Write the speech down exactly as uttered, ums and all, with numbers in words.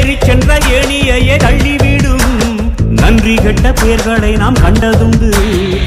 ஏறி சென்ற ஏணியையே தள்ளிவிடும் நன்றி கெட்ட பேர்களை நாம் கண்டதுண்டு.